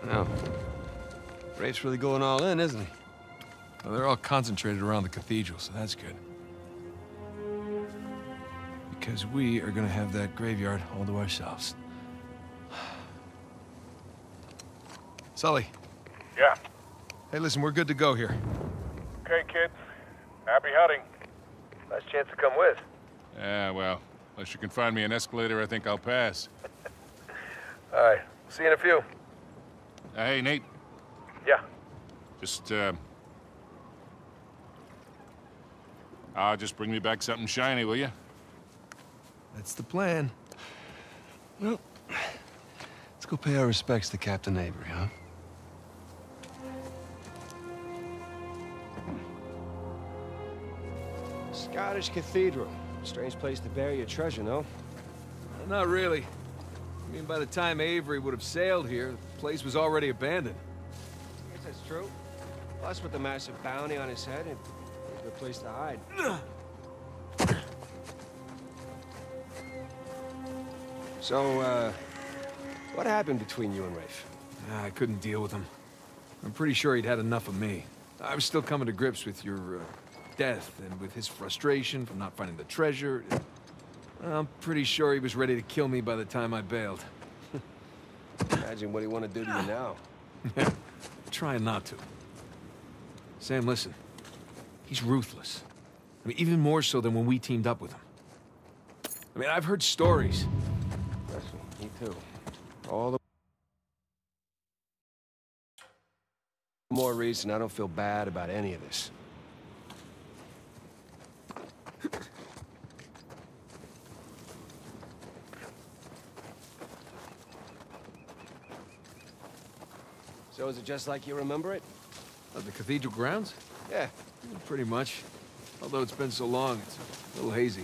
Well, Rafe's really going all in, isn't he? Well, they're all concentrated around the cathedral, so that's good. Because we are gonna have that graveyard all to ourselves. Sully. Yeah. Hey, listen, we're good to go here. Okay, kids. Happy hunting. Last chance to come with. Yeah, well, unless you can find me an escalator, I think I'll pass. All right. See you in a few. Hey, Nate. Yeah. Just bring me back something shiny, will you? That's the plan. Well, let's go pay our respects to Captain Avery, huh? Scottish Cathedral. Strange place to bury your treasure, no? Not really. I mean, by the time Avery would have sailed here, the place was already abandoned. I guess that's true. Plus, with the massive bounty on his head, it's a good place to hide. So, what happened between you and Rafe? I couldn't deal with him. I'm pretty sure he'd had enough of me. I was still coming to grips with your death and with his frustration from not finding the treasure. I'm pretty sure he was ready to kill me by the time I bailed. Imagine what he want to do to you now. Trying not to. Sam, listen. He's ruthless. I mean, even more so than when we teamed up with him. I mean, I've heard stories. Trust me too. All the more reason I don't feel bad about any of this. So is it just like you remember it? The cathedral grounds? Yeah. Pretty much. Although it's been so long, it's a little hazy.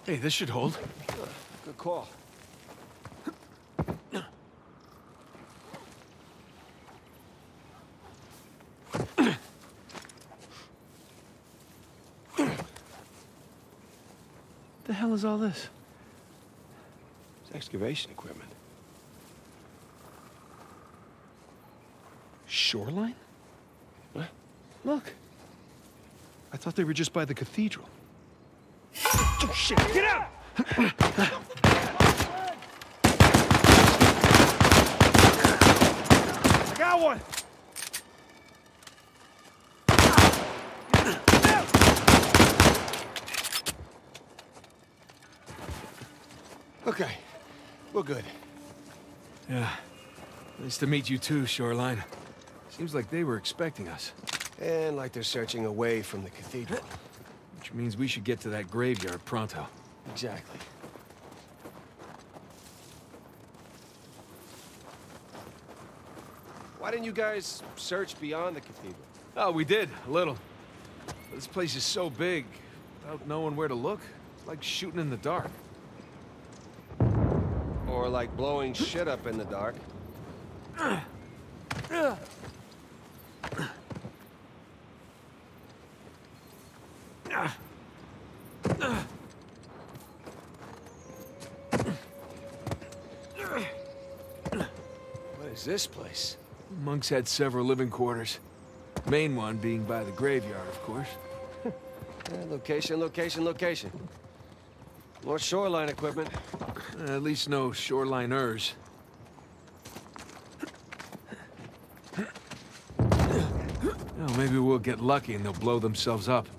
Hey, this should hold. Good call. The hell is all this? It's excavation equipment. Shoreline? What? Look. I thought they were just by the cathedral. Oh, shit! Get out! I got one! Okay, we're good. Yeah. Nice to meet you too, Shoreline. Seems like they were expecting us. And like they're searching away from the cathedral. Which means we should get to that graveyard pronto. Exactly. Why didn't you guys search beyond the cathedral? Oh, we did, a little. But this place is so big, without knowing where to look, it's like shooting in the dark. Or like blowing shit up in the dark. What is this place? Monks had several living quarters. Main one being by the graveyard, of course. Location, location, location. More shoreline equipment. At least no shoreliners. Well, maybe we'll get lucky and they'll blow themselves up.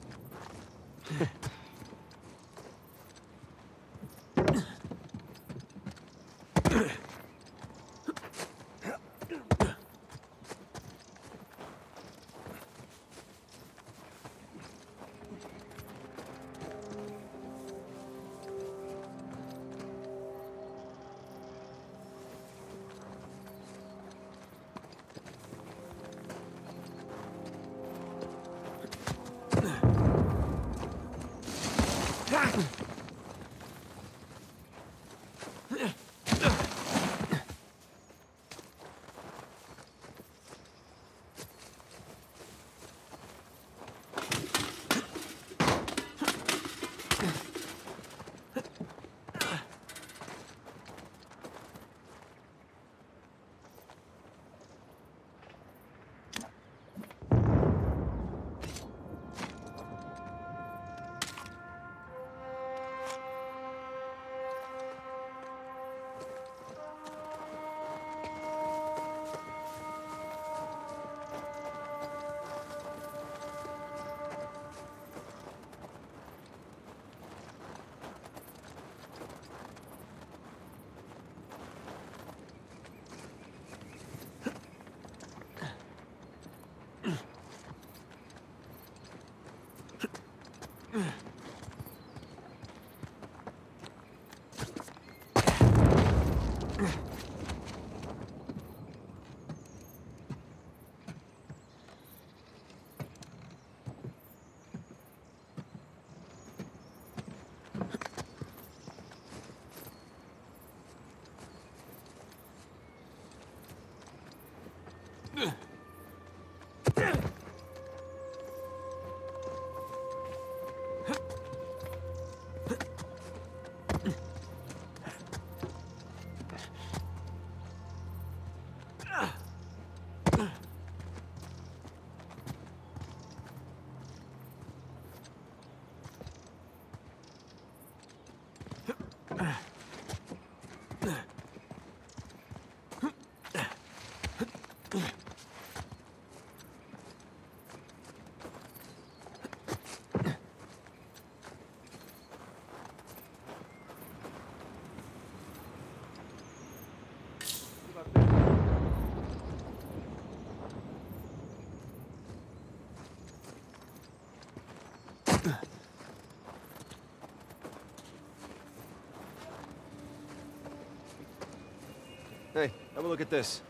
Hey, have a look at this.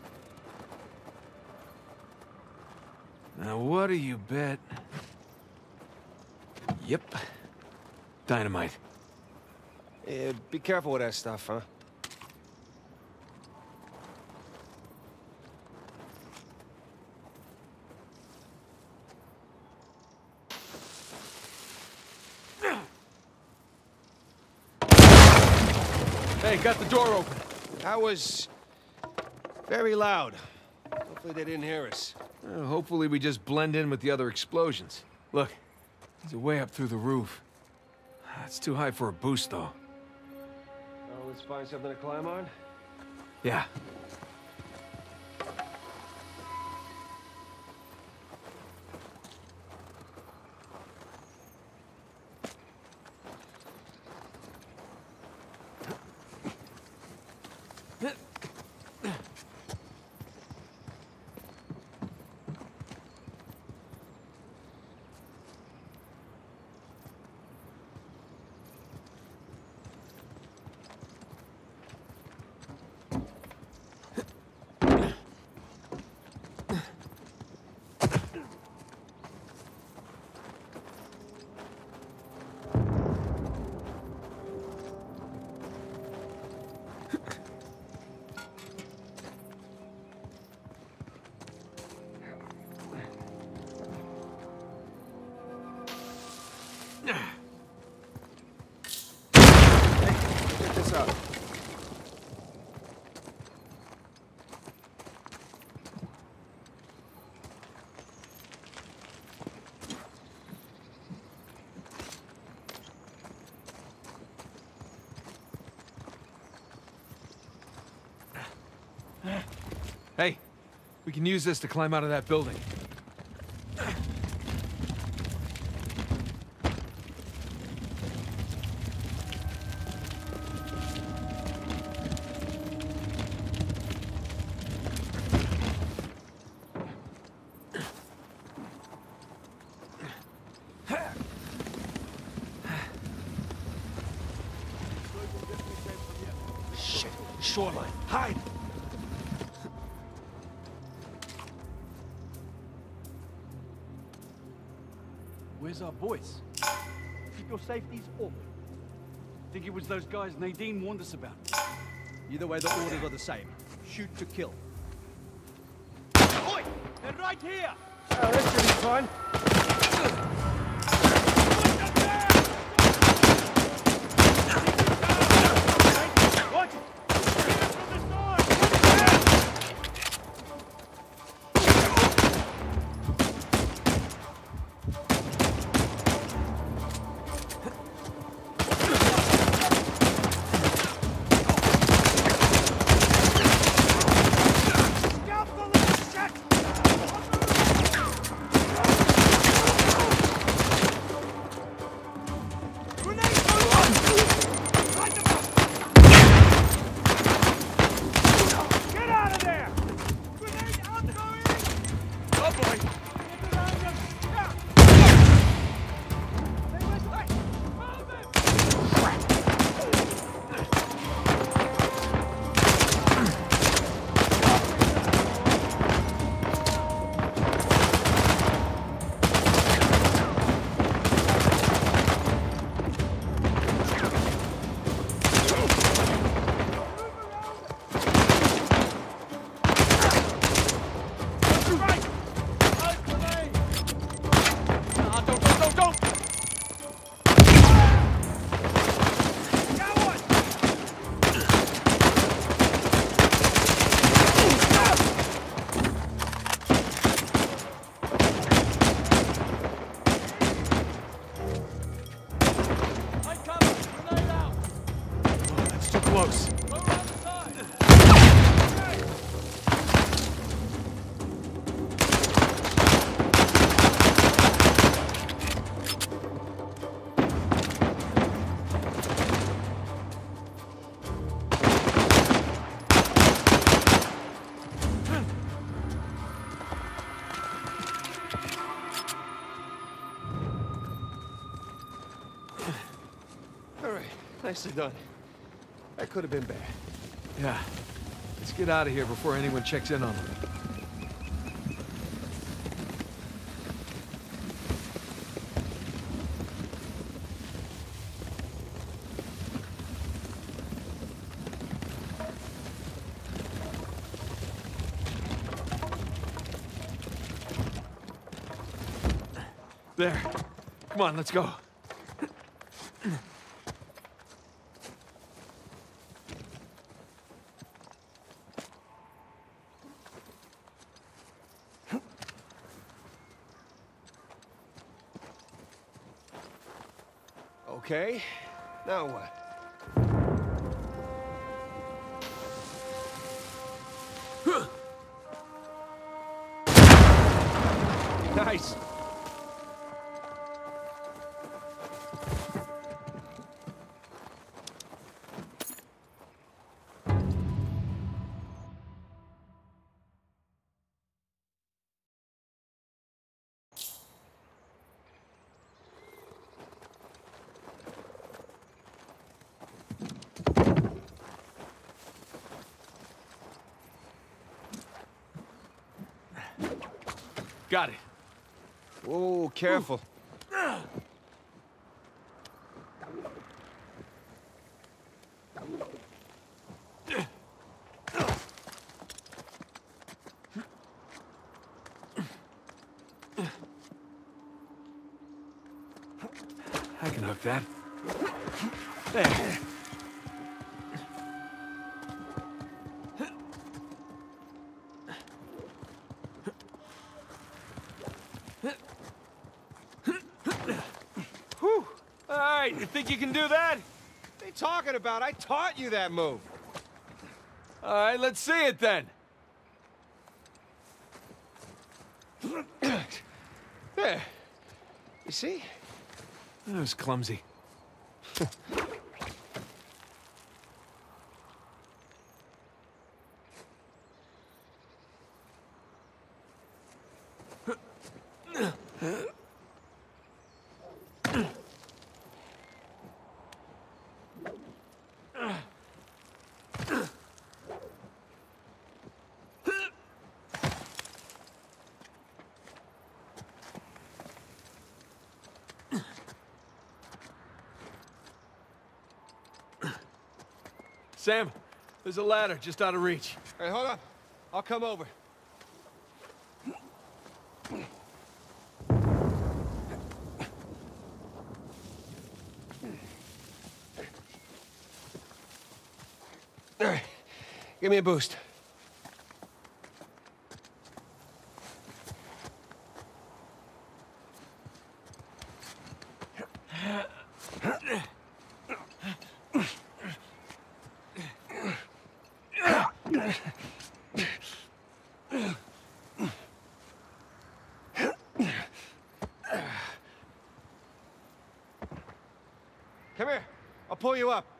Now, what do you bet? Yep. Dynamite. Be careful with that stuff, huh? Hey, got the door open. That was very loud. Hopefully they didn't hear us. Hopefully we just blend in with the other explosions. Look, there's a way up through the roof. It's too high for a boost, though. Well, let's find something to climb on. Yeah. Check this out. Hey, we can use this to climb out of that building. Shit, shoreline. Hide! Where's our boys? Keep your safeties up. Think it was those guys Nadine warned us about. Either way, the orders are the same. Shoot to kill. Oi! They're right here! Oh, this should be fun. Watch it! Get it from the side! Nicely done. That could have been bad. Yeah. Let's get out of here before anyone checks in on them. There. Come on, let's go. Okay, now what? Nice. Got it. Whoa, careful. I can hook that. There. Whew. All right, you think you can do that? What are you talking about? I taught you that move. All right, let's see it then. There. You see? That was clumsy. Sam, there's a ladder just out of reach. Hey, hold on. I'll come over. All right. Give me a boost. Come here. I'll pull you up.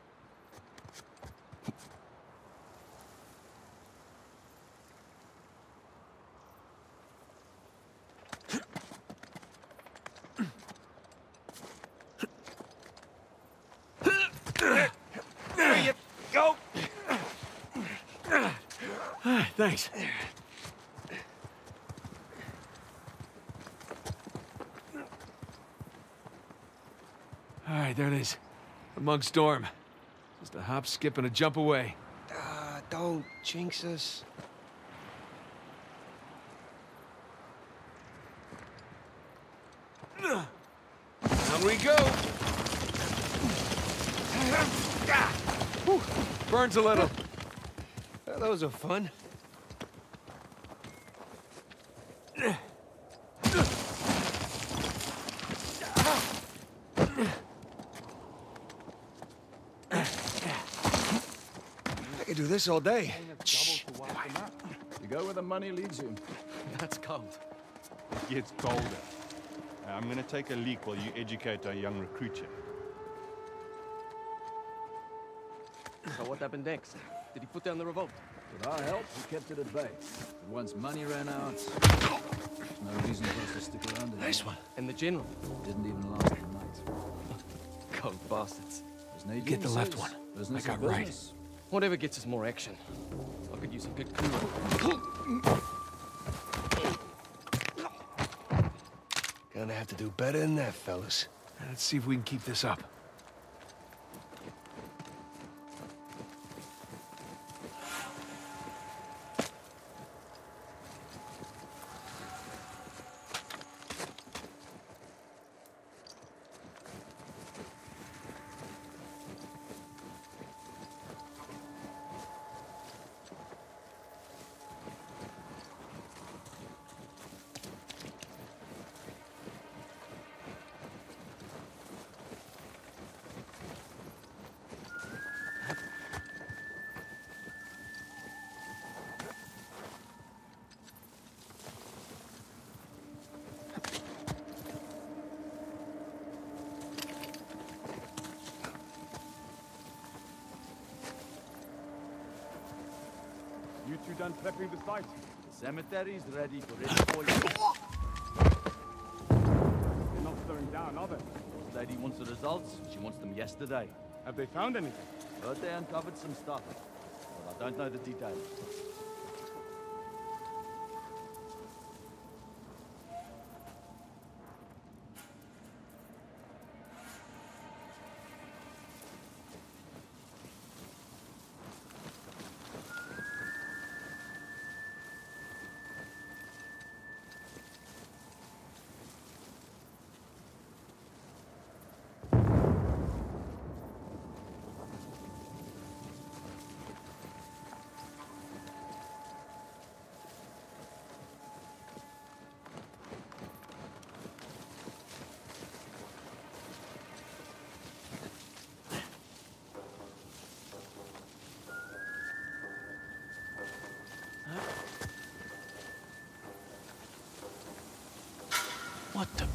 There you go. Thanks. All right, there it is. The monk's dorm. Just a hop, skip, and a jump away. Don't jinx us. Down we go. Whew, burns a little. Well, those are fun. I could do this all day. Shh. You go where the money leads you. That's cold. It gets colder. I'm gonna take a leak while you educate our young recruit here. So what happened next? Did he put down the revolt? With our help, we kept it at bay. But once money ran out, there's no reason for us to stick around anymore. Nice one. And the general? Didn't even last the night. Cold bastards. As Nadine Get the left says, one. business I is got right. business. Whatever gets us more action. I could use a good cool. Gonna have to do better than that, fellas. Let's see if we can keep this up. done prepping the site? The cemetery's ready for it for you. They're not slowing down, are they? This lady wants the results. She wants them yesterday. Have they found anything? Heard they uncovered some stuff, but I don't know the details. What the?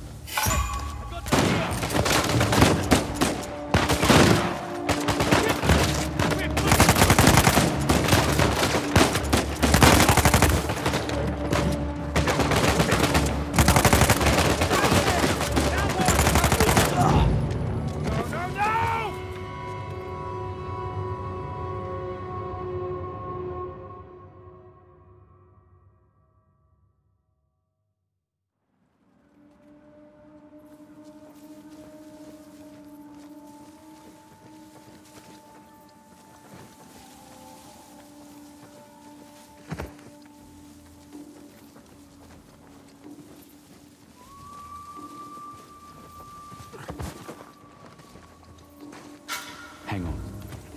Hang on.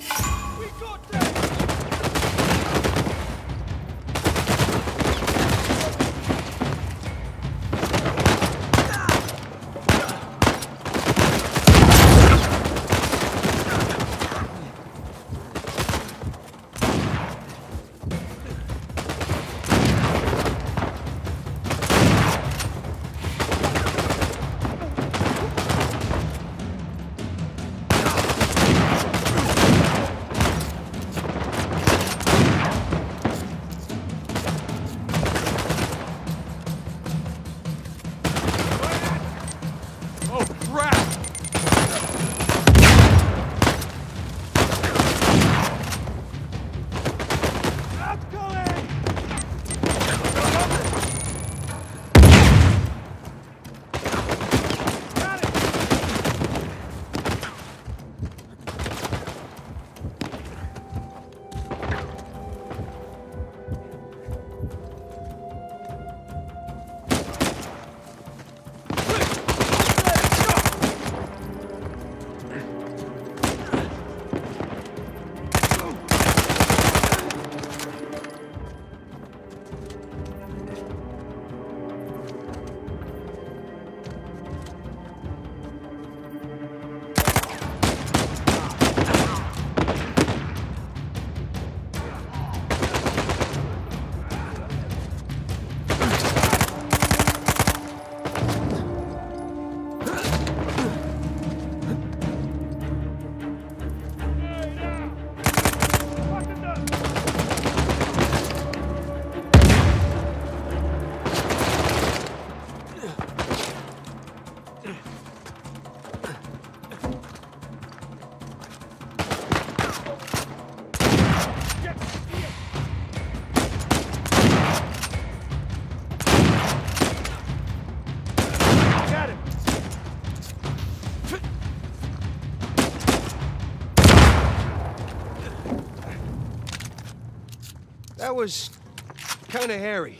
That was kind of hairy.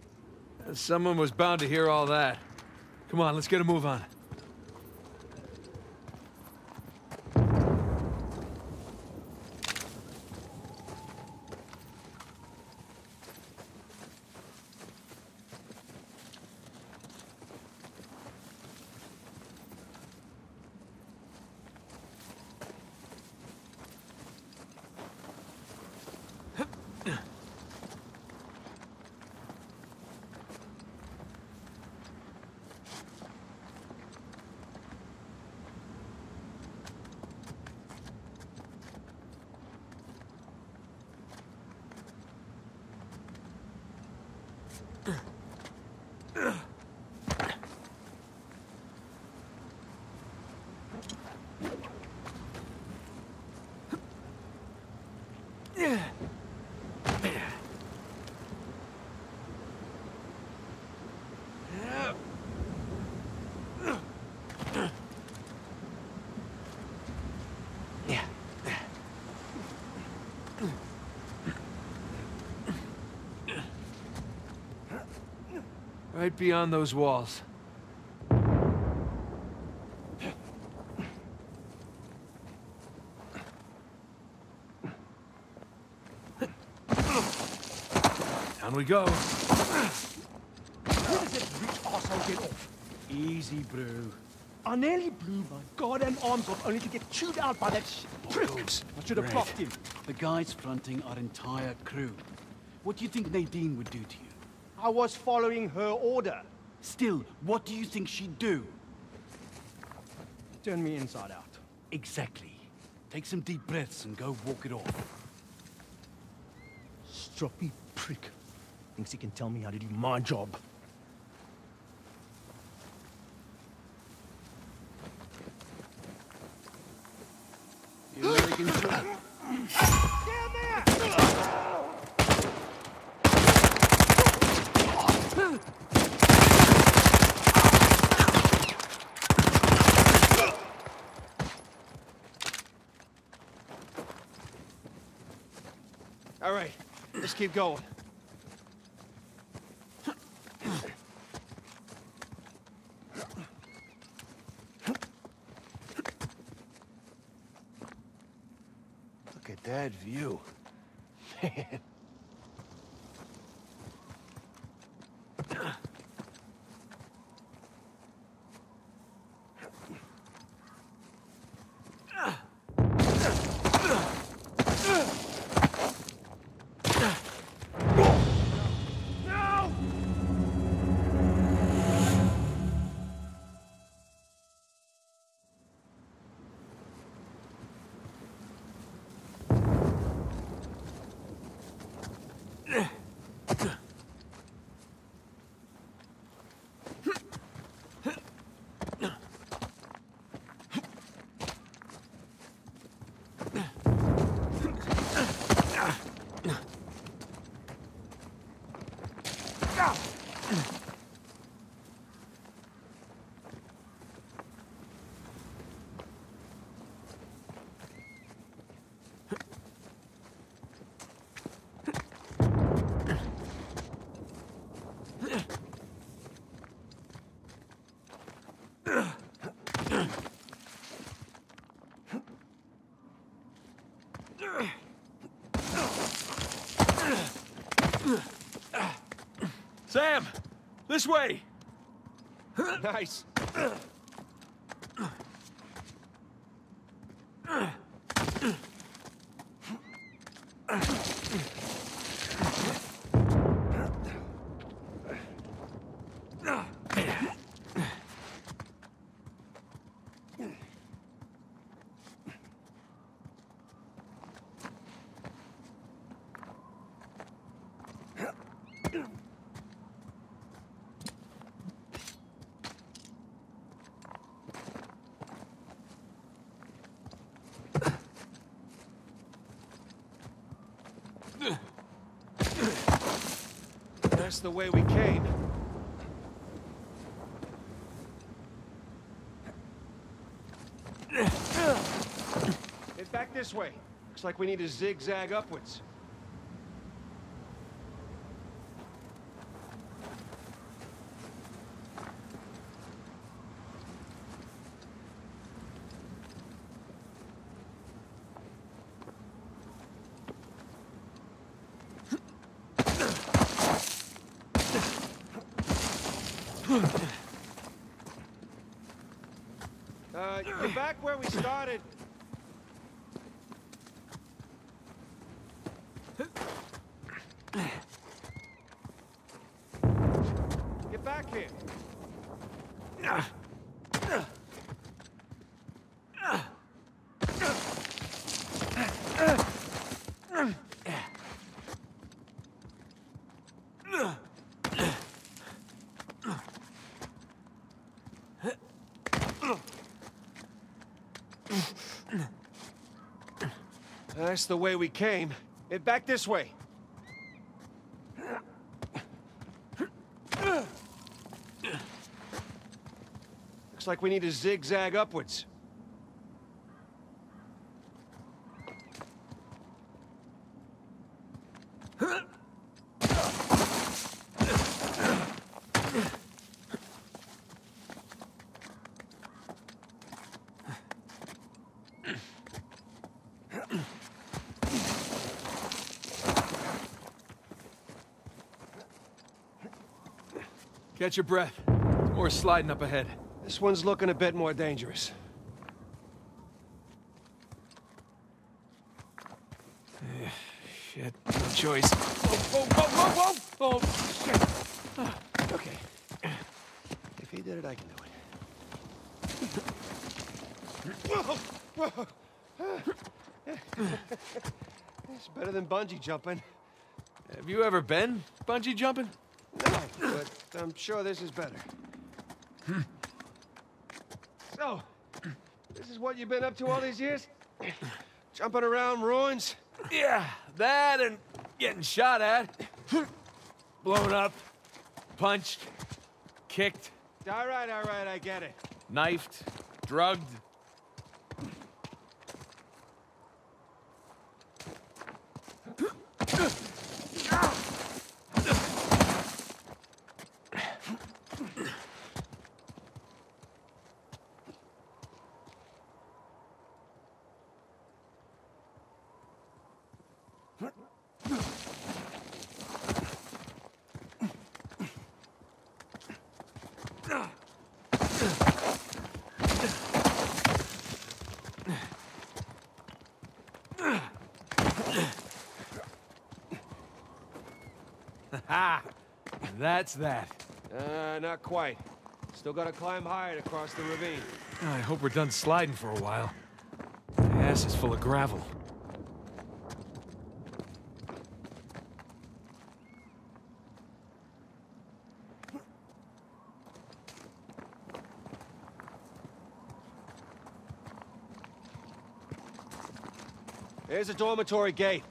Someone was bound to hear all that. Come on, let's get a move on. Right beyond those walls. Down we go. Where does that rich arsehole get off? Easy, bro. I nearly blew my goddamn arms off only to get chewed out by that prick. I should have blocked him. The guys fronting our entire crew. What do you think Nadine would do to you? I was following her order. Still, what do you think she'd do? Turn me inside out. Exactly. Take some deep breaths and go walk it off. Stroppy prick. Thinks he can tell me how to do my job. You American Down there! All right, let's keep going. Look at that view. Man. Sam! This way! Nice. That's the way we came. Head back this way. Looks like we need to zigzag upwards. You're back where we started. Get back here. That's the way we came. Back this way. Looks like we need to zigzag upwards. Catch your breath. There's more sliding up ahead. This one's looking a bit more dangerous. Shit, no choice. Whoa, whoa, whoa, whoa, whoa! Oh, shit. Okay. If he did it, I can do it. Whoa! Whoa! It's better than bungee jumping. Have you ever been bungee jumping? No, but I'm sure this is better. So, this is what you've been up to all these years? Jumping around ruins? Yeah, that and getting shot at, blown up, punched, kicked, All right, I get it. knifed, drugged. Ha! That's that. Not quite. Still gotta climb higher to cross the ravine. I hope we're done sliding for a while. My ass is full of gravel. There's a dormitory gate.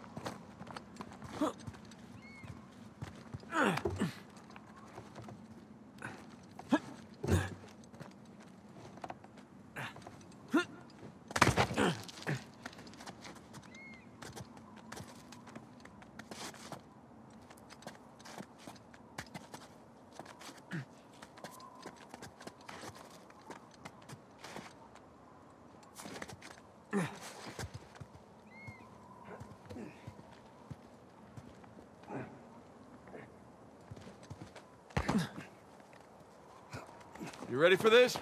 You ready for this?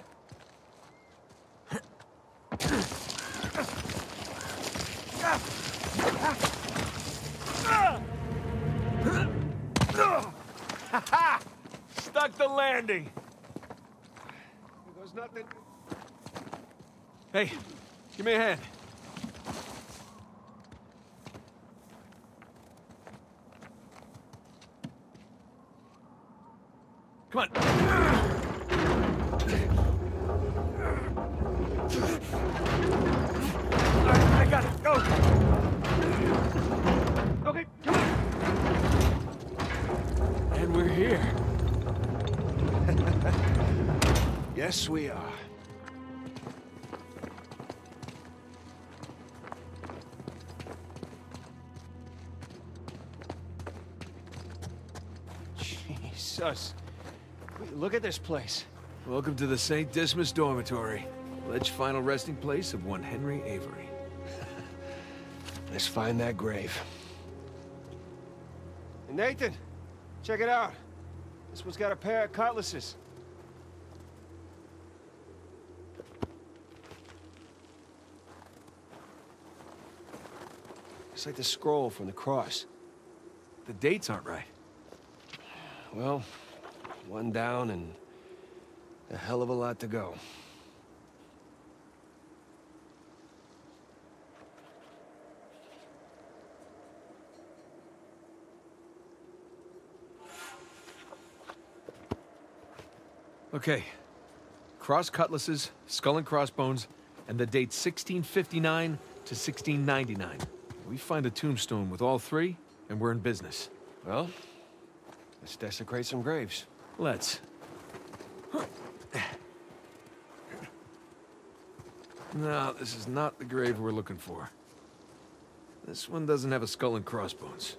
Stuck the landing. There goes nothing. Hey, give me a hand. Come on. I got it. Go. Okay, come on. And we're here. Yes, we are. Jesus. Look at this place. Welcome to the St. Dismas Dormitory. Alleged final resting place of one Henry Avery. Let's find that grave. Hey, Nathan, check it out. This one's got a pair of cutlasses. It's like the scroll from the cross. The dates aren't right. Well, one down and a hell of a lot to go. Okay. Cross cutlasses, skull and crossbones, and the date 1659 to 1699. We find a tombstone with all three, and we're in business. Well, let's desecrate some graves. Let's. No, this is not the grave we're looking for. This one doesn't have a skull and crossbones.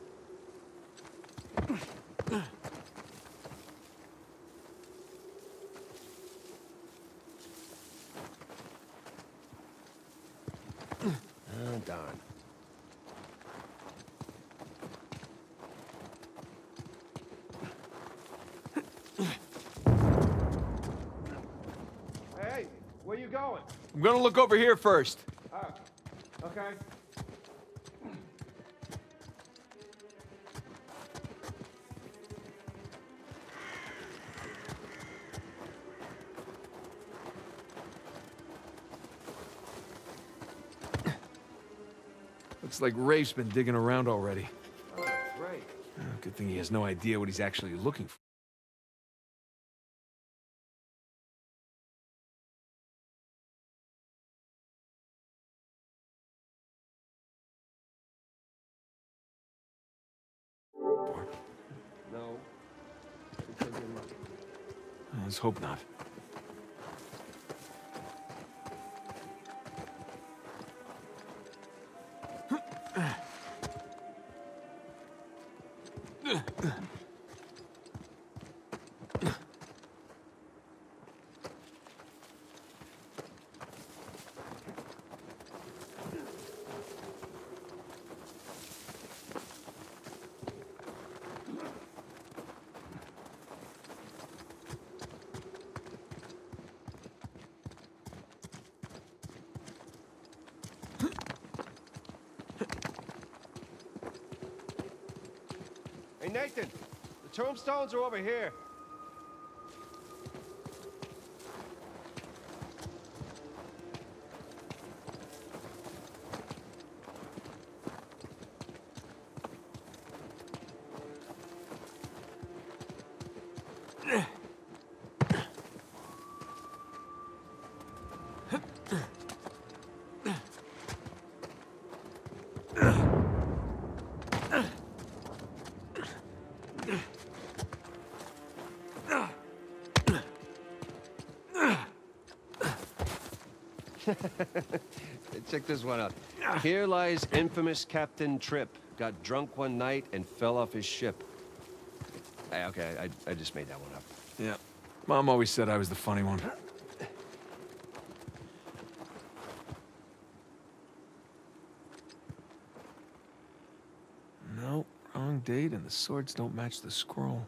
Darn. Hey, where you going? I'm gonna look over here first. Oh, okay. Looks like Rafe's been digging around already. Oh, great. Good thing he has no idea what he's actually looking for. No. Because you're lucky. Let's hope not. Hey, Nathan, the tombstones are over here. Check this one out. Here lies infamous Captain Tripp. Got drunk one night and fell off his ship. Hey, okay, I just made that one up. Yeah. Mom always said I was the funny one. No, wrong date, and the swords don't match the scroll.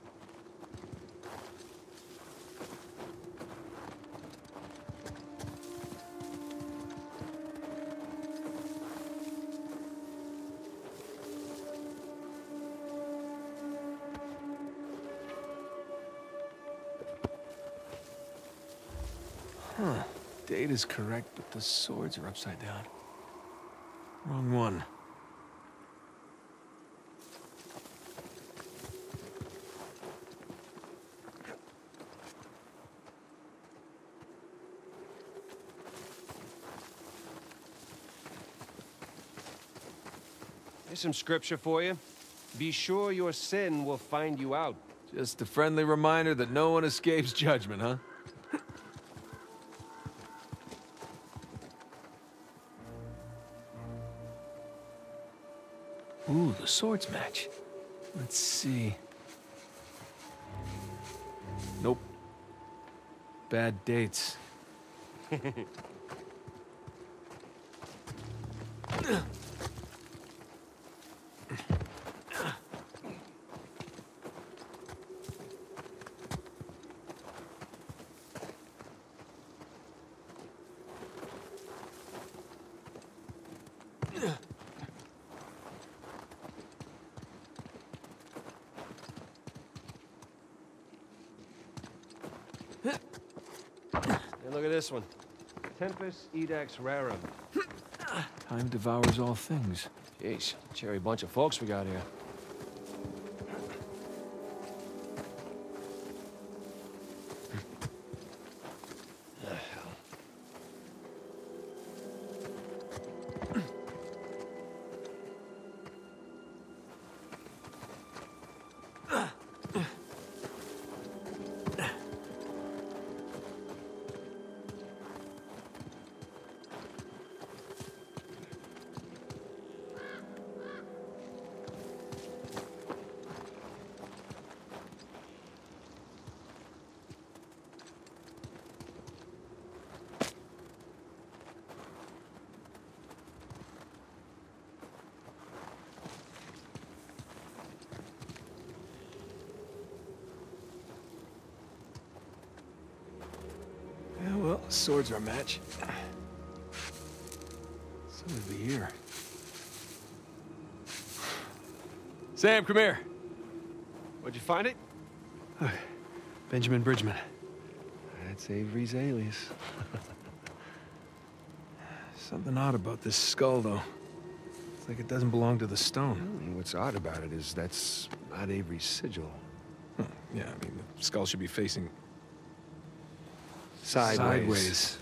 Huh. Date is correct, but the swords are upside down. Wrong one. Here's some scripture for you. Be sure your sin will find you out. Just a friendly reminder that no one escapes judgment, huh? Ooh, the swords match. Let's see. Nope. Bad dates. And look at this one. Tempus Edax Rerum. Time devours all things. Jeez, cherry bunch of folks we got here. the swords are a match. Somebody be here. Sam, come here. Where'd you find it? Benjamin Bridgman. That's Avery's alias. Something odd about this skull, though. It's like it doesn't belong to the stone. What's odd about it is that's not Avery's sigil. Yeah, I mean, the skull should be facing Sideways.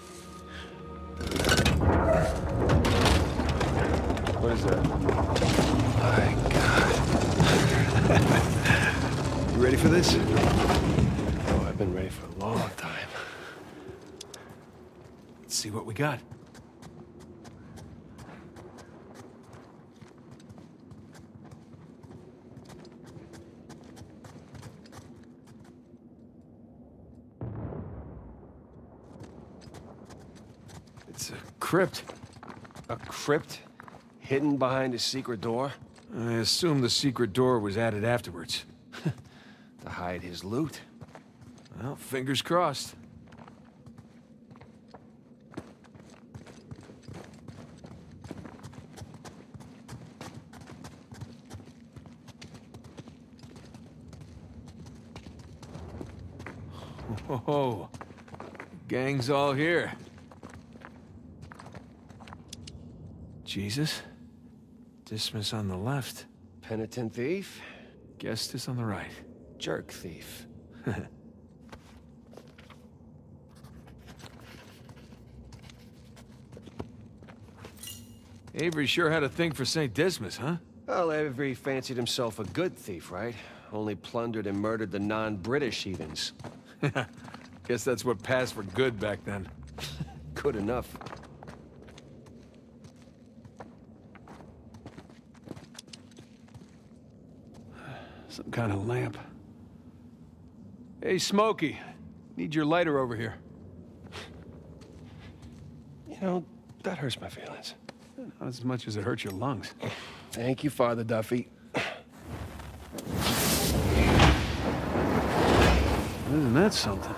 What is that? My God. You ready for this? Oh, I've been ready for a long time. Let's see what we got. It's a crypt. A crypt? Hidden behind a secret door? I assume the secret door was added afterwards. To hide his loot? Well, fingers crossed. Oh, gang's all here. Jesus. Dismas on the left. Penitent thief? Gestus on the right. Jerk thief. Avery sure had a thing for St. Dismas, huh? Well, Avery fancied himself a good thief, right? Only plundered and murdered the non-British heathens. Guess that's what passed for good back then. Good enough. Some kind of lamp. Hey, Smokey. Need your lighter over here. You know, that hurts my feelings. Not as much as it hurts your lungs. Thank you, Father Duffy. Isn't that something?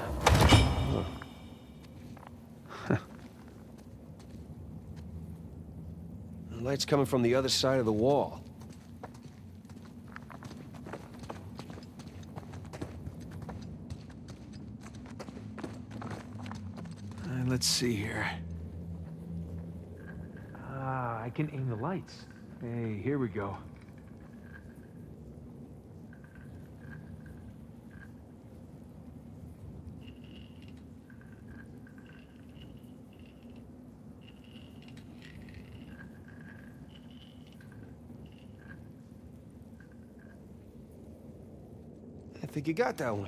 The light's coming from the other side of the wall. Let's see here. Ah, I can aim the lights. Hey, here we go. I think you got that one.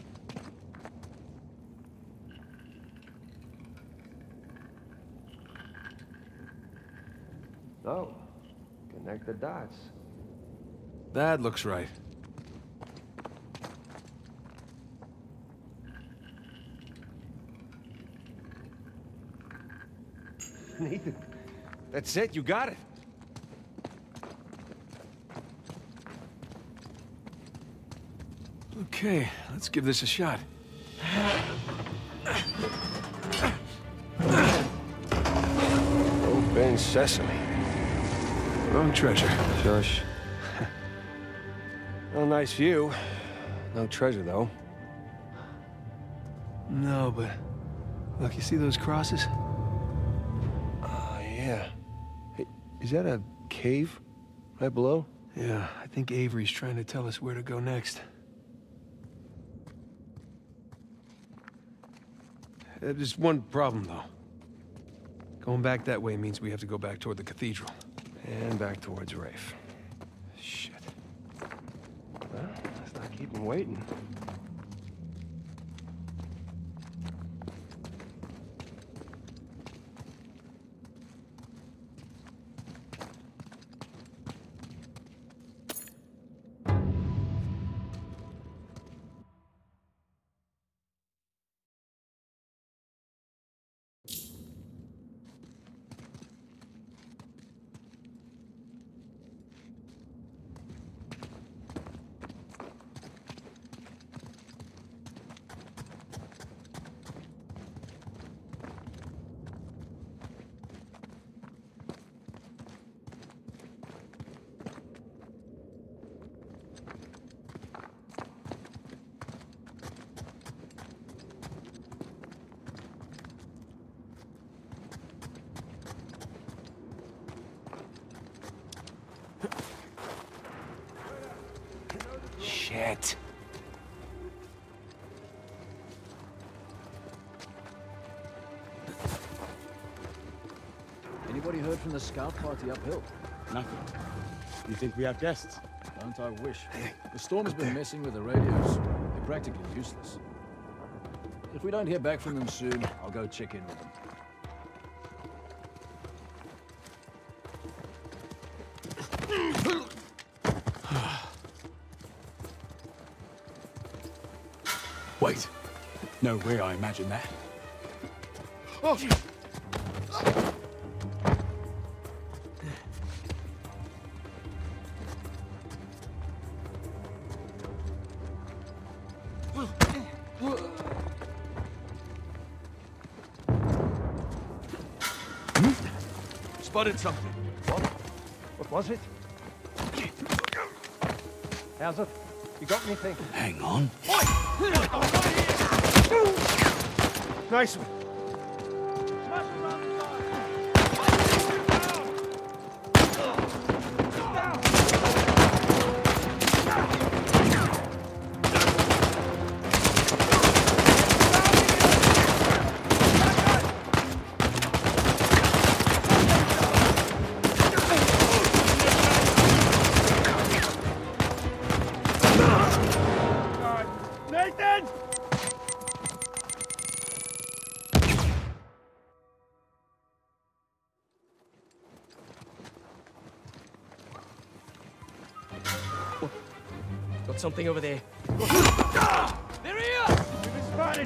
Oh, connect the dots. That looks right. Nathan, that's it, you got it. Okay, let's give this a shot. Open sesame. Wrong treasure. Shush. Well, nice view. No treasure, though. No, but... Look, you see those crosses? Oh, yeah. Hey, is that a cave right below? Yeah, I think Avery's trying to tell us where to go next. There's one problem, though. Going back that way means we have to go back toward the cathedral. And back towards Rafe. Shit. Well, let's not keep him waiting. Shit. Anybody heard from the scout party uphill? Nothing. You think we have guests? Don't I wish. The storm has been messing with the radios. They're practically useless. If we don't hear back from them soon, I'll go check in with them. Wait. No way I imagined that. Oh. Spotted something. What was it? How's it? You got anything? Hang on. Nice one. Got something over there. They're here! We've been spotted!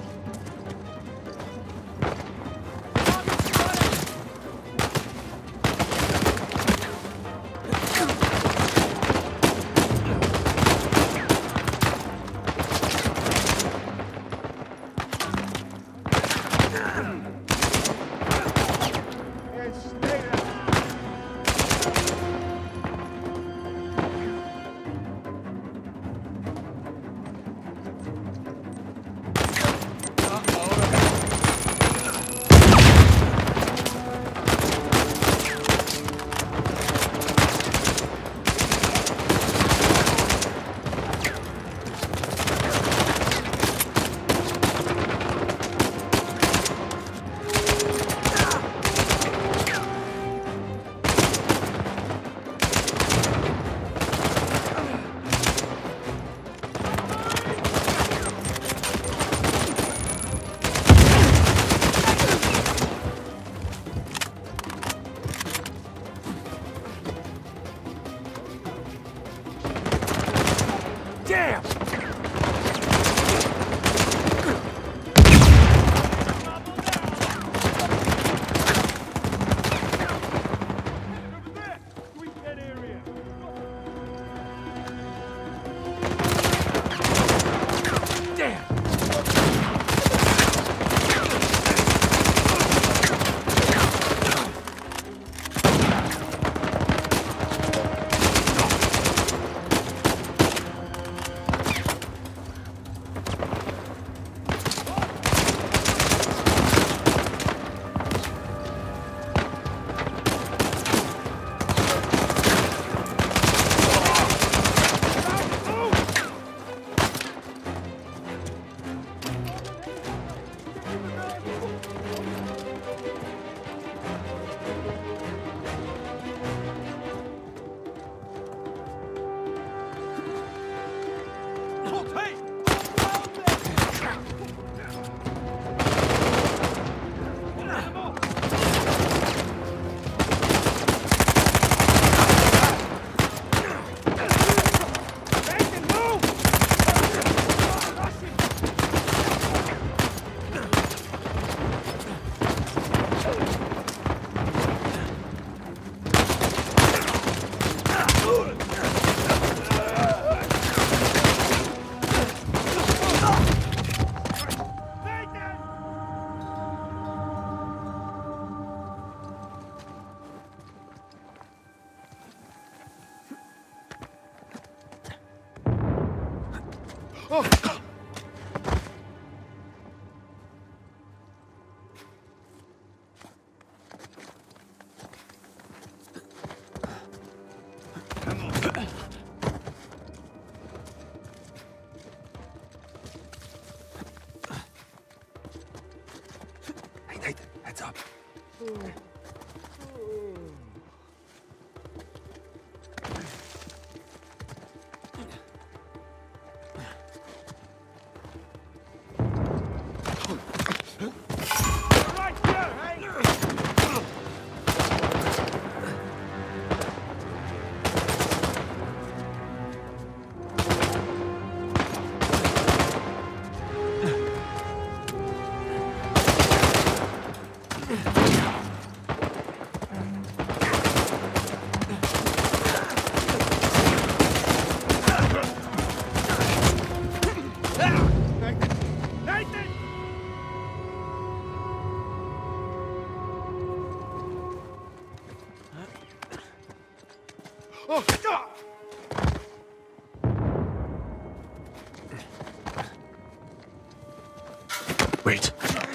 Wait.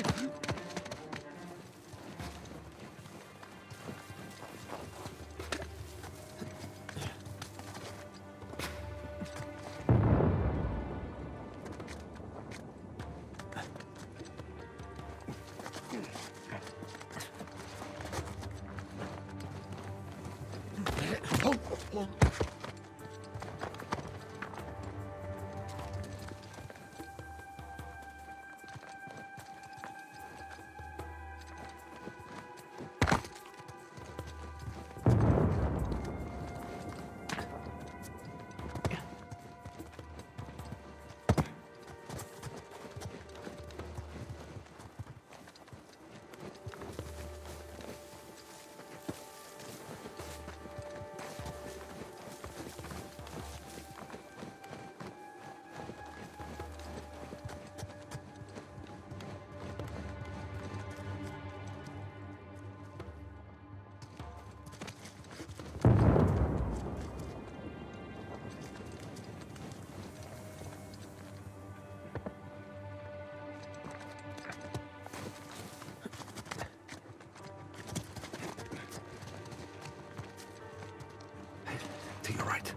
To your right.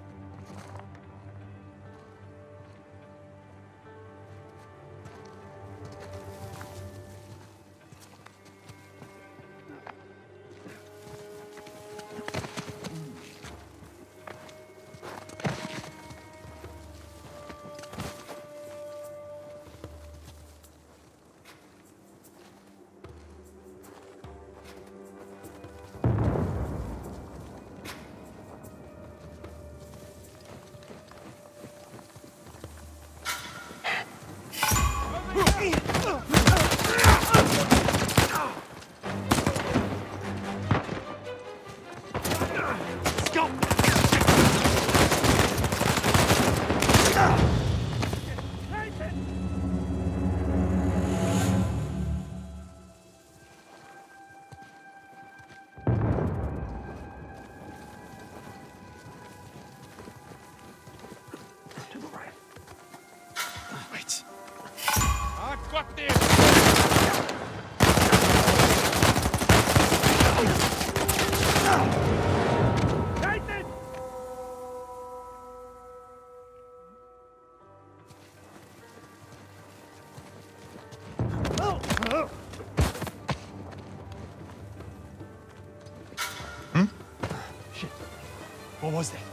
What was that?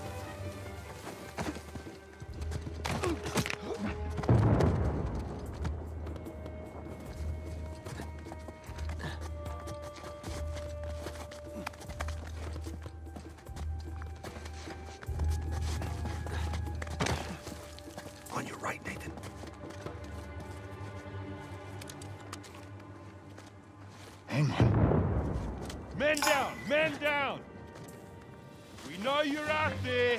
On your right, Nathan. Hang on. Men down! Men down! We know you're out there!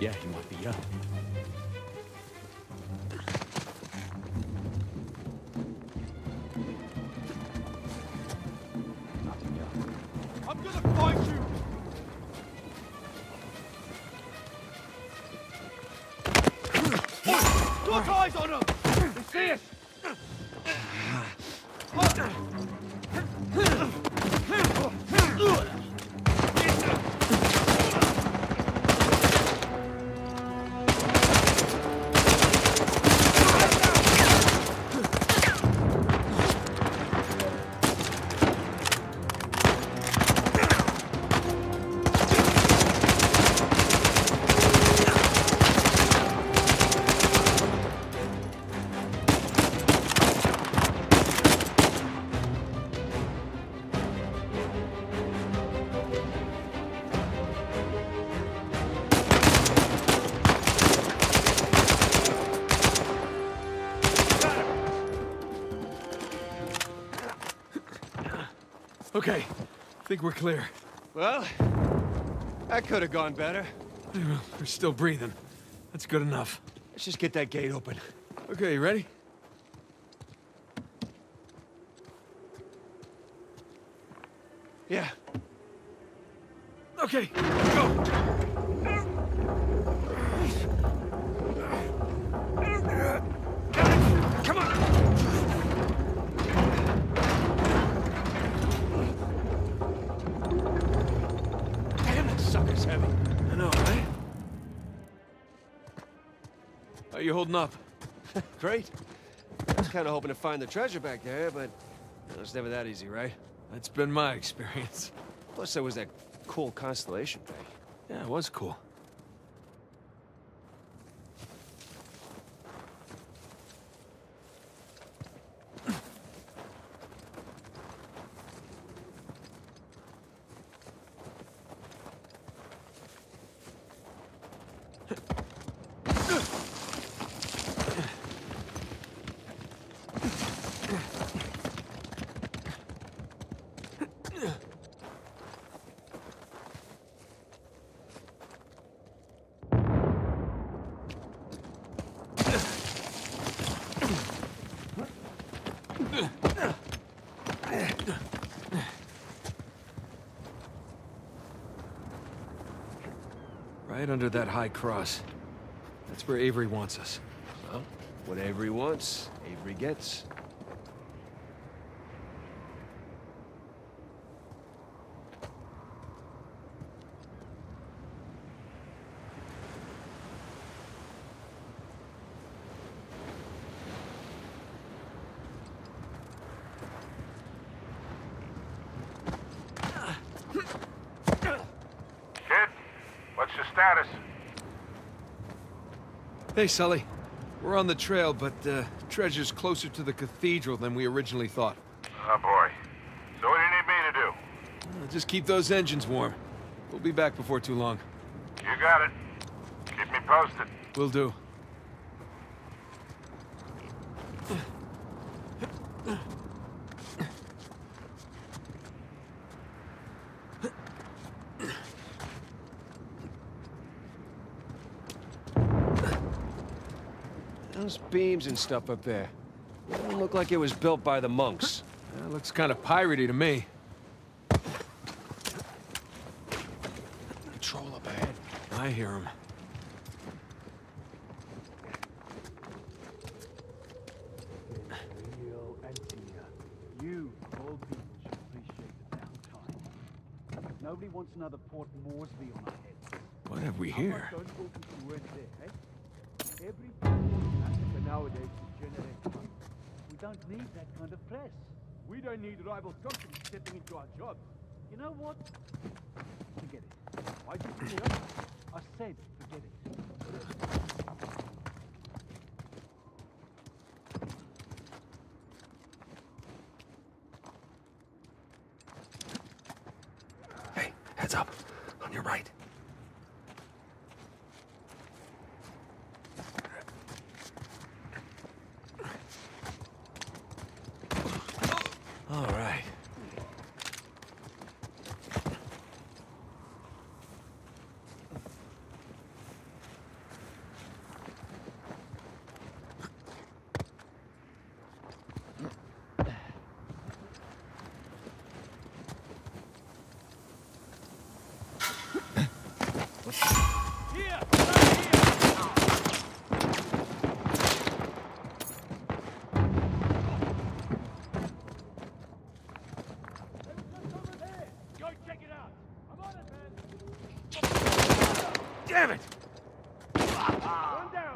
Yeah, he might be young. I'm gonna find you! Got eyes on him! They see us! Okay, I think we're clear. Well, that could have gone better. We're still breathing. That's good enough. Let's just get that gate open. Okay, you ready? Yeah. Okay, go! Come on! Damn, that sucker's heavy. I know, right? How you holding up? Great. I was kind of hoping to find the treasure back there, but it's never that easy, right? That's been my experience. Plus, there was that cool constellation thing. Yeah, it was cool. Right under that high cross. That's where Avery wants us. Well, what Avery wants, Avery gets. What's your status? Hey, Sully. We're on the trail, but treasure's closer to the cathedral than we originally thought. Oh, boy. So what do you need me to do? Just keep those engines warm. We'll be back before too long. You got it. Keep me posted. Will do. Those beams and stuff up there. They don't look like it was built by the monks. That looks kind of piratey to me. Patrol up ahead. I hear him. You, of all people, should appreciate the downtime. Nobody wants another Port Moresby on our heads. What have we here? Nowadays to generate funds. We don't need that kind of press. We don't need rival companies stepping into our jobs. You know what? Forget it. Why'd you bring it up? I said forget it. Hey, heads up. On your right. All right. Here! Right here! Go check it out! I'm on it, man! Damn it! One down!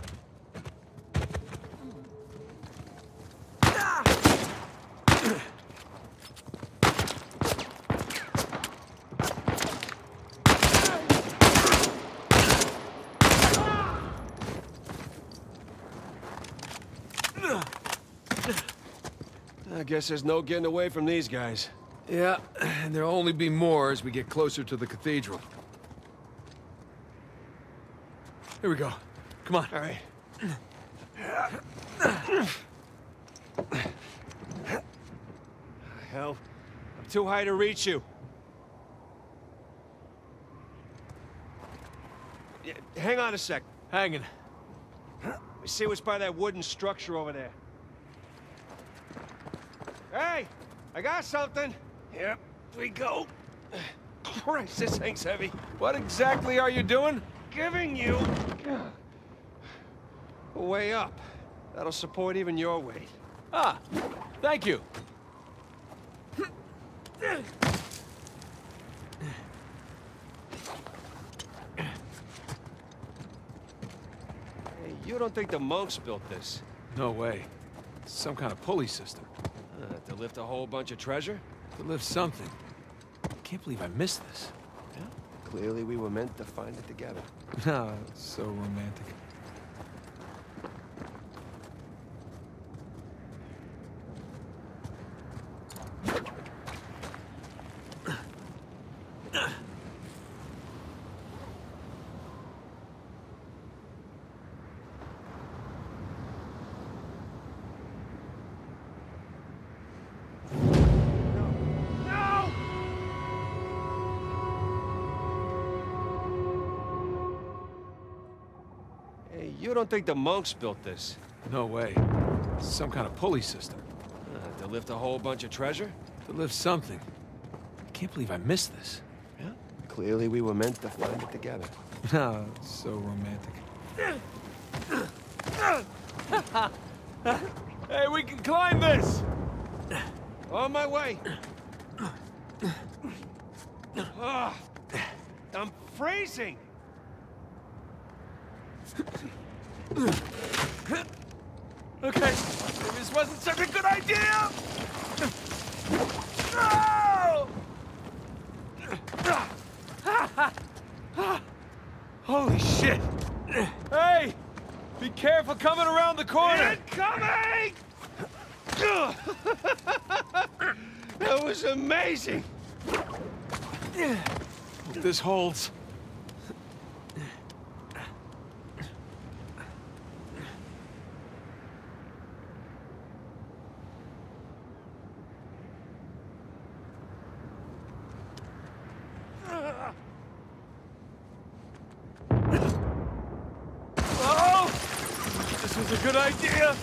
I guess there's no getting away from these guys. Yeah, and there'll only be more as we get closer to the cathedral. Here we go. Come on. All right. Hell, I'm too high to reach you. Yeah, hang on a sec. Hanging. Let me see what's by that wooden structure over there. Hey, I got something. Here we go. Christ, this thing's heavy. What exactly are you doing? Giving you a way up. That'll support even your weight. Ah, thank you. Hey, you don't think the monks built this? No way. It's some kind of pulley system. To lift a whole bunch of treasure? To lift something. I can't believe I missed this. Yeah. Clearly we were meant to find it together. Ah, so romantic. You don't think the monks built this? No way. It's some kind of pulley system. To lift a whole bunch of treasure? To lift something. I can't believe I missed this. Yeah. Clearly we were meant to find it together. Ah, so romantic. Hey, we can climb this! On my way. Ah, I'm freezing. Okay, maybe this wasn't such a good idea! No! Holy shit! Hey! Be careful coming around the corner! Incoming! That was amazing! Hope this holds. This was a good idea.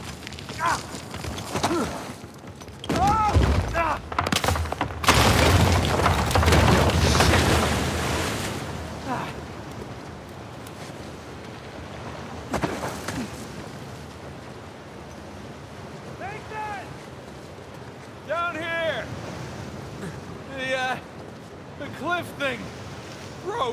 Down here. The cliff thing broke.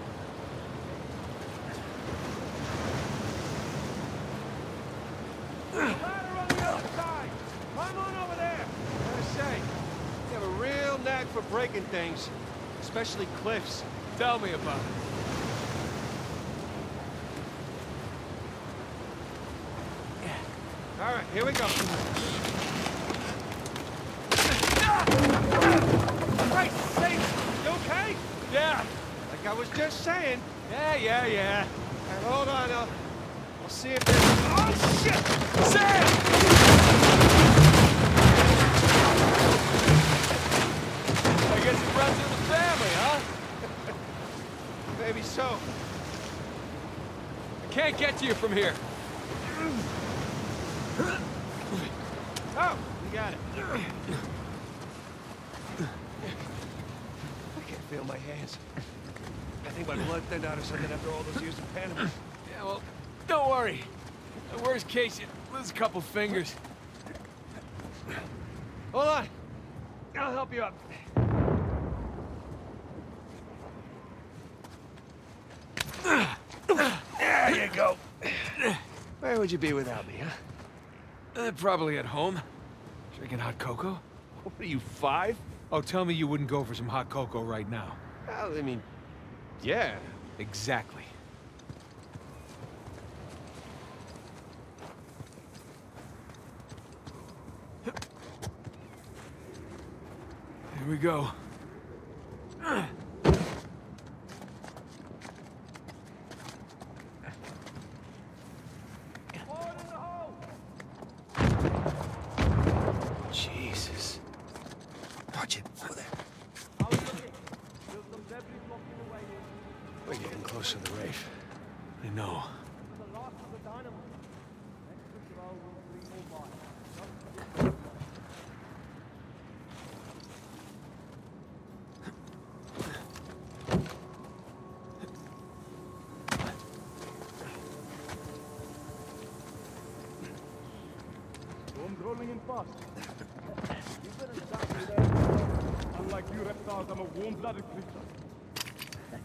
For breaking things, especially cliffs. Tell me about it. All right, here we go. Right, safe. You okay? Yeah. Like I was just saying. Yeah. Right, hold on, I'll see if there's... Oh, shit! Sam! I guess it runs in the family, huh? Maybe so. I can't get to you from here. Oh, we got it. I can't feel my hands. I think my blood thinned out or something after all those years in Panama. Yeah, well, don't worry. The worst case, you lose a couple fingers. Hold on. I'll help you up. There you go. Where would you be without me, huh? Probably at home. Drinking hot cocoa. What are you, 5? Oh, tell me you wouldn't go for some hot cocoa right now. Well, I mean, yeah. Exactly. Here we go. Jesus. Watch it. Over there. We're getting close to the reef. I know. Rolling in fast. You better stop me there. Unlike you reptiles, I'm a warm-blooded creature.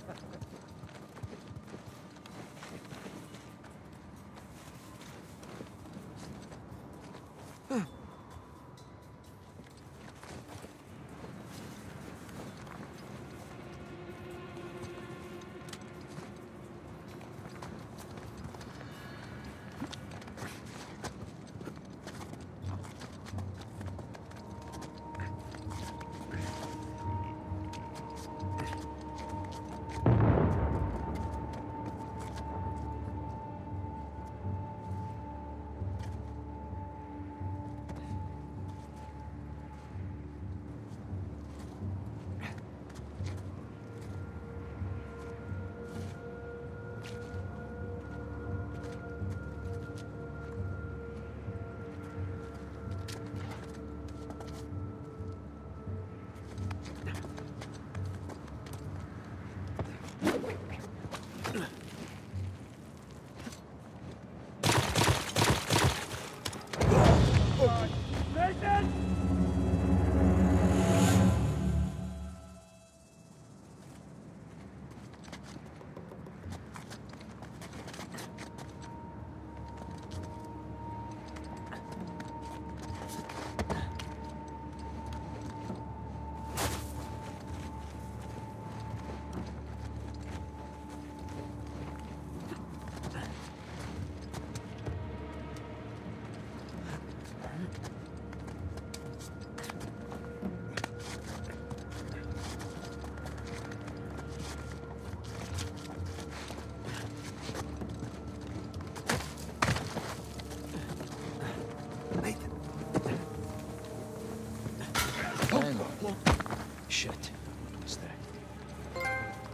Shit. What's that?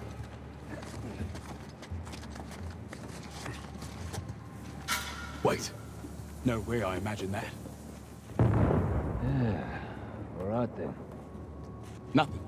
Wait. No way I imagined that. Yeah. All right then. Nothing.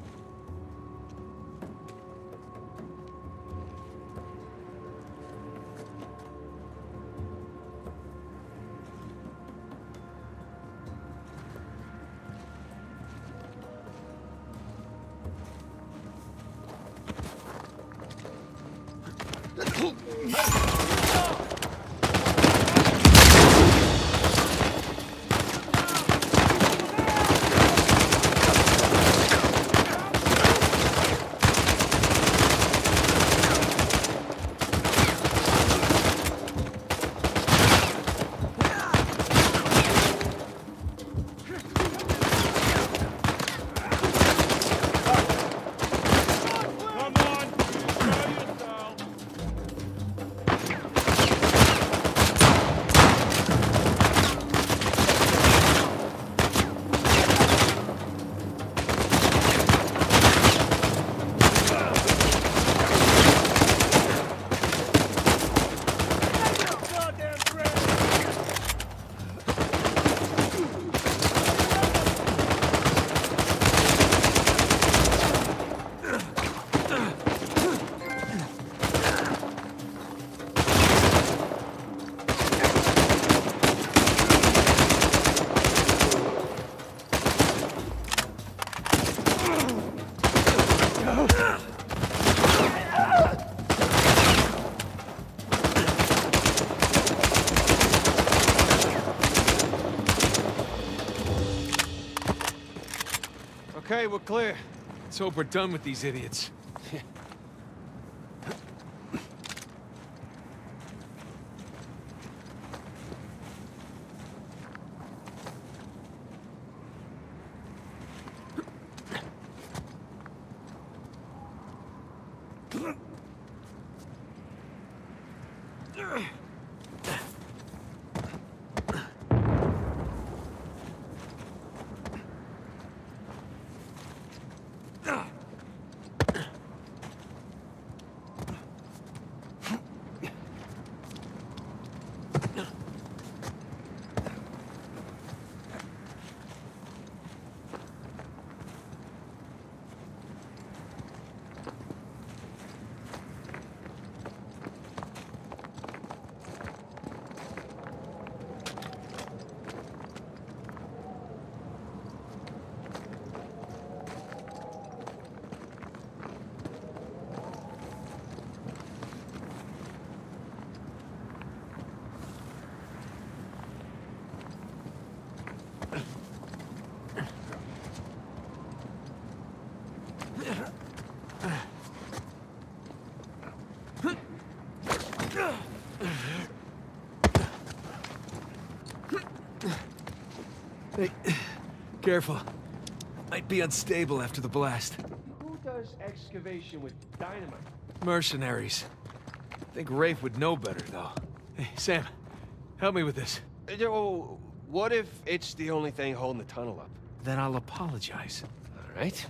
Okay, we're clear. Let's hope we're done with these idiots. Hey, careful. Might be unstable after the blast. Who does excavation with dynamite? Mercenaries. I think Rafe would know better, though. Hey, Sam, help me with this. What if it's the only thing holding the tunnel up? Then I'll apologize. All right.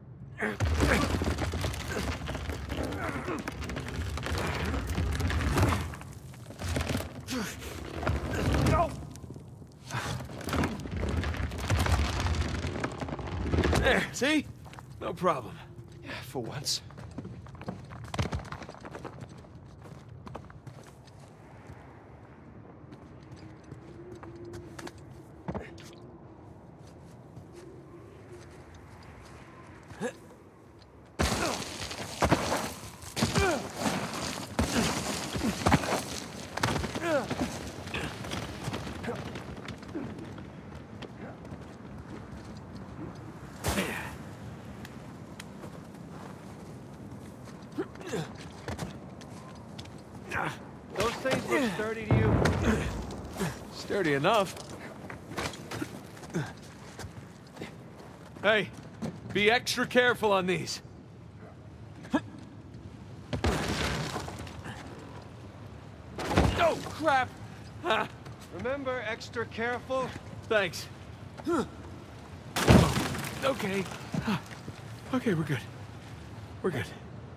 There, see? No problem. Yeah, for once. Those things look sturdy to you? Sturdy enough. Hey, be extra careful on these. Oh, crap! Remember, extra careful? Thanks. Okay. Okay, we're good. We're good.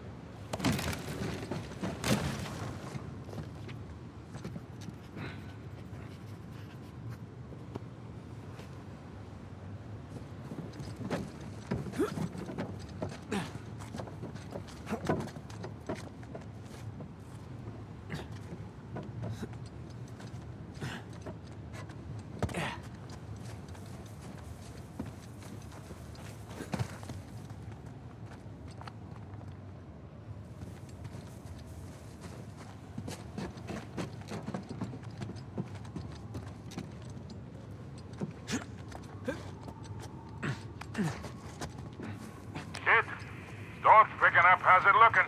Kid, store's picking up. How's it looking?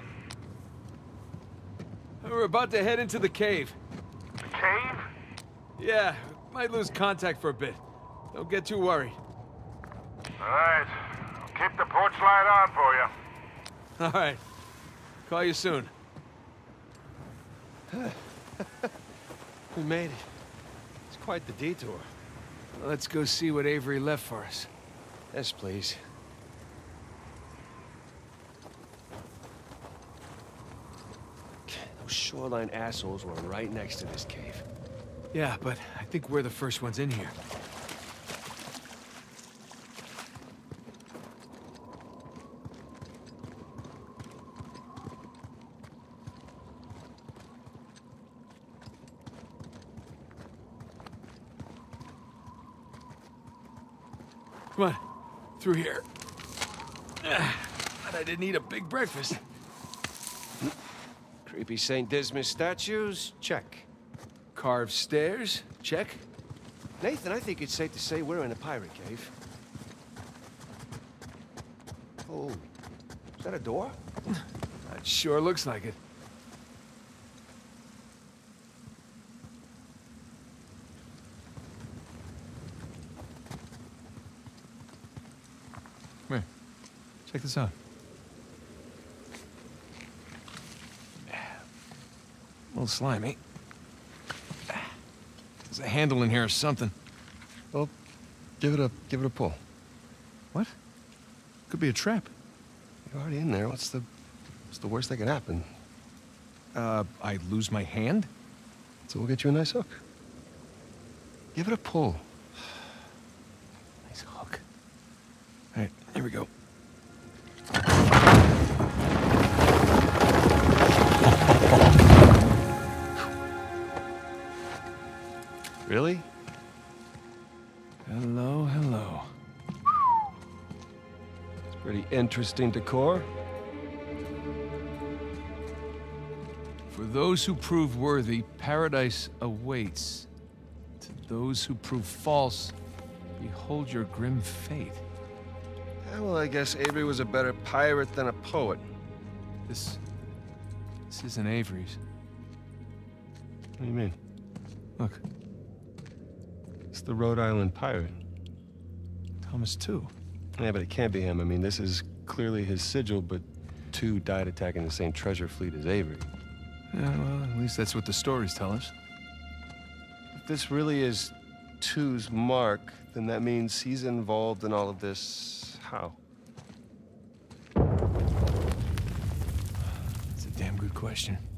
We're about to head into the cave. The cave? Yeah, might lose contact for a bit. Don't get too worried. All right. I'll keep the porch light on for you. All right. Call you soon. We made it. It's quite the detour. Let's go see what Avery left for us. Yes, please. Those shoreline assholes were right next to this cave. Yeah, but I think we're the first ones in here. Come on, through here. But I didn't eat a big breakfast. Creepy St. Dismas statues? Check. Carved stairs? Check. Nathan, I think it's safe to say we're in a pirate cave. Oh, is that a door? That sure looks like it. Come here. Check this out. A little slimy. There's a handle in here or something. Well, give it a pull. What? Could be a trap. You're already in there. What's the worst that could happen? I lose my hand? So we'll get you a nice hook. Give it a pull. Nice hook. All right, here we go. Really? Hello, hello. It's pretty interesting decor. For those who prove worthy, paradise awaits. To those who prove false, behold your grim fate. Yeah, well, I guess Avery was a better pirate than a poet. This isn't Avery's. What do you mean? Look, It's the Rhode Island pirate. Thomas too. Yeah, but it can't be him. I mean, this is clearly his sigil, but two died attacking the same treasure fleet as Avery. Yeah, well, at least that's what the stories tell us. If this really is Two's mark, then that means he's involved in all of this. How? It's a damn good question.